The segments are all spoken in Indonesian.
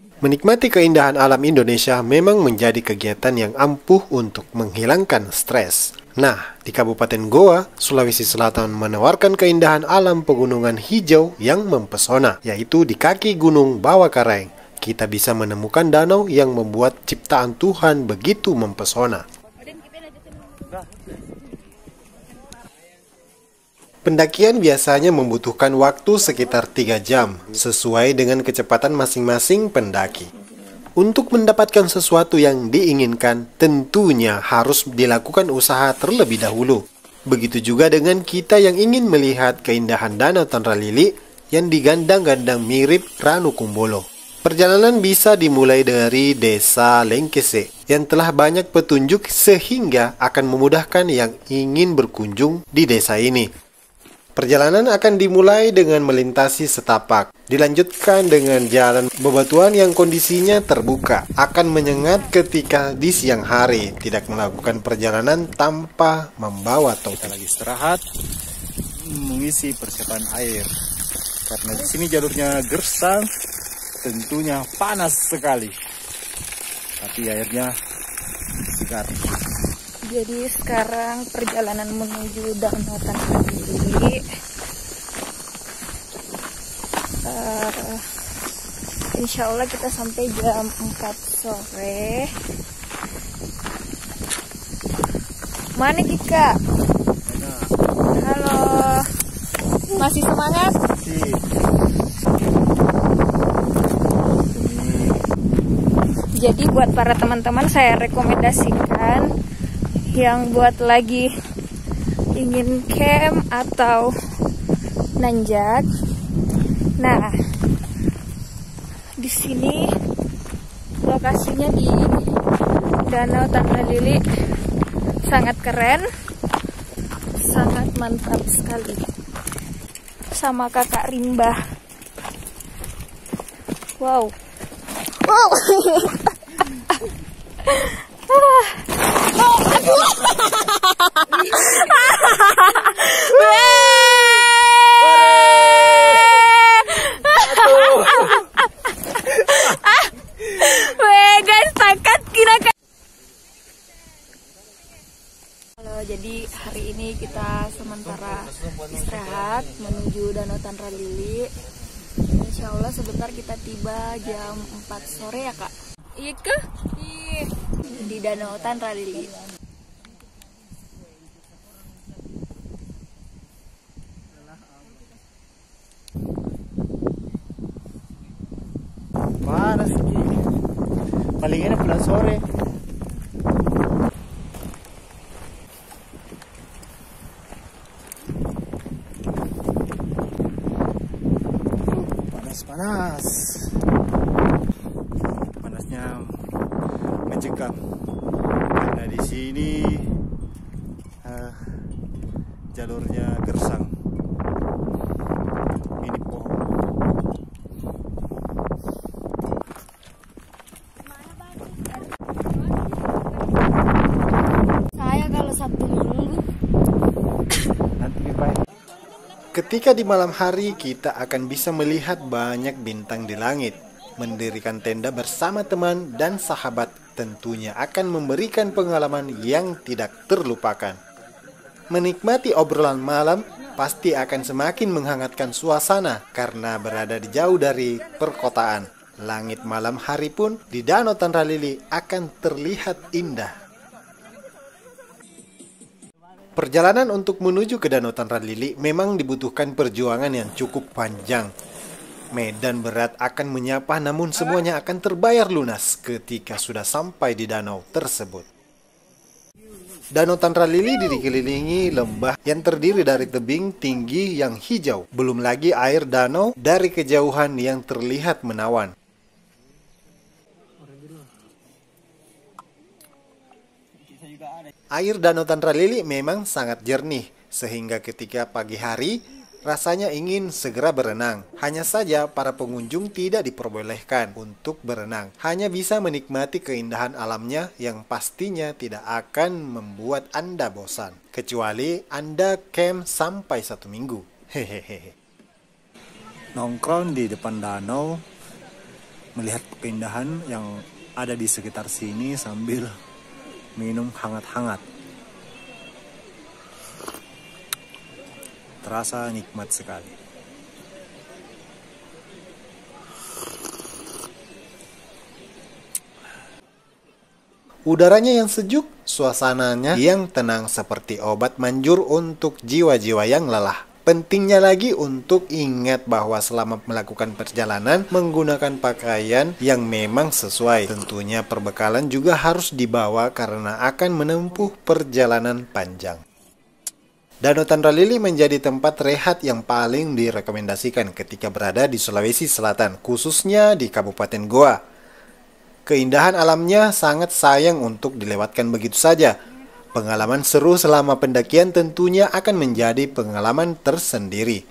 Menikmati keindahan alam Indonesia memang menjadi kegiatan yang ampuh untuk menghilangkan stres. Nah, di Kabupaten Goa, Sulawesi Selatan menawarkan keindahan alam pegunungan hijau yang mempesona, yaitu di kaki Gunung Bawakaraeng. Kita bisa menemukan danau yang membuat ciptaan Tuhan begitu mempesona. Pendakian biasanya membutuhkan waktu sekitar 3 jam, sesuai dengan kecepatan masing-masing pendaki. Untuk mendapatkan sesuatu yang diinginkan, tentunya harus dilakukan usaha terlebih dahulu. Begitu juga dengan kita yang ingin melihat keindahan Danau Tanralili yang digandang-gandang mirip Ranu Kumbolo. Perjalanan bisa dimulai dari Desa Lengkese yang telah banyak petunjuk sehingga akan memudahkan yang ingin berkunjung di desa ini. Perjalanan akan dimulai dengan melintasi setapak, dilanjutkan dengan jalan bebatuan yang kondisinya terbuka. Akan menyengat ketika di siang hari, tidak melakukan perjalanan tanpa membawa topi. Kita lagi istirahat, mengisi persiapan air. Karena di sini jalurnya gersang, tentunya panas sekali. Tapi airnya segar. Jadi sekarang perjalanan menuju Danau Tanralili. Insya Allah kita sampai jam 4 sore. Mana Kika? Halo. Masih semangat? Masih. Jadi buat para teman-teman saya rekomendasikan yang buat lagi ingin camp atau nanjak. Nah, di sini lokasinya di Danau Tanralili sangat keren, sangat mantap sekali. Sama kakak Rimba. Wow. Wow. Jadi hari ini kita sementara istirahat menuju Danau Tanralili. Insya Allah sebentar kita tiba jam 4 sore ya kak? Iya ke? Iya. Di Danau Tanralili. Panas ini. Paling enak pulang sore. Panas. Panasnya mencekam. Karena di sini jalurnya gersang. Ini pohon. Saya kalau Sabtu Minggu. Nanti baik. Ketika di malam hari, kita akan bisa melihat banyak bintang di langit. Mendirikan tenda bersama teman dan sahabat tentunya akan memberikan pengalaman yang tidak terlupakan. Menikmati obrolan malam pasti akan semakin menghangatkan suasana karena berada di jauh dari perkotaan. Langit malam hari pun di Danau Tanralili akan terlihat indah. Perjalanan untuk menuju ke Danau Tanralili memang dibutuhkan perjuangan yang cukup panjang. Medan berat akan menyapa, namun semuanya akan terbayar lunas ketika sudah sampai di danau tersebut. Danau Tanralili dikelilingi lembah yang terdiri dari tebing tinggi yang hijau. Belum lagi air danau dari kejauhan yang terlihat menawan. Air Danau Tanralili memang sangat jernih, sehingga ketika pagi hari, rasanya ingin segera berenang. Hanya saja para pengunjung tidak diperbolehkan untuk berenang. Hanya bisa menikmati keindahan alamnya yang pastinya tidak akan membuat Anda bosan. Kecuali Anda camp sampai 1 minggu. Hehehe. Nongkrong di depan danau melihat keindahan yang ada di sekitar sini sambil minum hangat-hangat. Terasa nikmat sekali. Udaranya yang sejuk, suasananya yang tenang seperti obat manjur untuk jiwa-jiwa yang lelah. Pentingnya lagi untuk ingat bahwa selama melakukan perjalanan menggunakan pakaian yang memang sesuai. Tentunya perbekalan juga harus dibawa karena akan menempuh perjalanan panjang. Danau Tanralili menjadi tempat rehat yang paling direkomendasikan ketika berada di Sulawesi Selatan, khususnya di Kabupaten Goa. Keindahan alamnya sangat sayang untuk dilewatkan begitu saja. Pengalaman seru selama pendakian tentunya akan menjadi pengalaman tersendiri.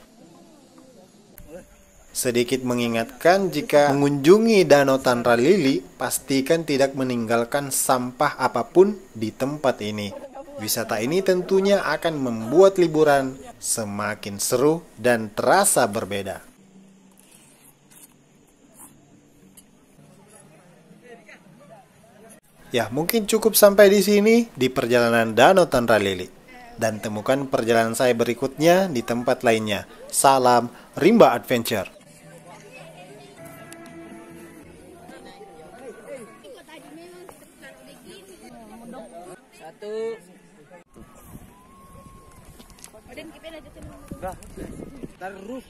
Sedikit mengingatkan, jika mengunjungi Danau Tanralili, pastikan tidak meninggalkan sampah apapun di tempat ini. Wisata ini tentunya akan membuat liburan semakin seru dan terasa berbeda. Ya, mungkin cukup sampai di sini di perjalanan Danau Tanralili. Dan temukan perjalanan saya berikutnya di tempat lainnya. Salam Rimba Adventure. Terus.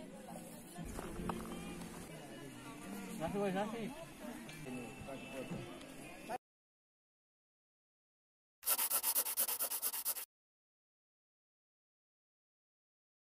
Nasi.